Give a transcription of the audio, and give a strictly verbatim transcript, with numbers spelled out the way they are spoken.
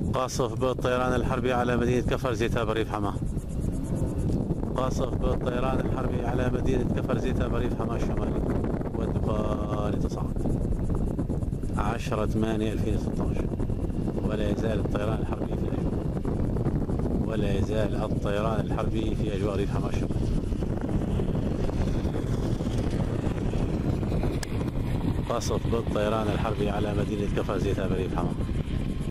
قاصف بالطيران الحربي على مدينة كفر زيتا بريف حماه. قاصف بالطيران الحربي على مدينة كفر زيتا بريف حماه الشمالي والدبار يتصاعد. عشرة ثمانية ألفين وستة عشر. ولا يزال الطيران الحربي في الأجواء. ولا يزال الطيران الحربي في أجواء ريف حماه الشمالي. قصف بالطيران الحربي على مدينة كفر زيتا بريف حماه.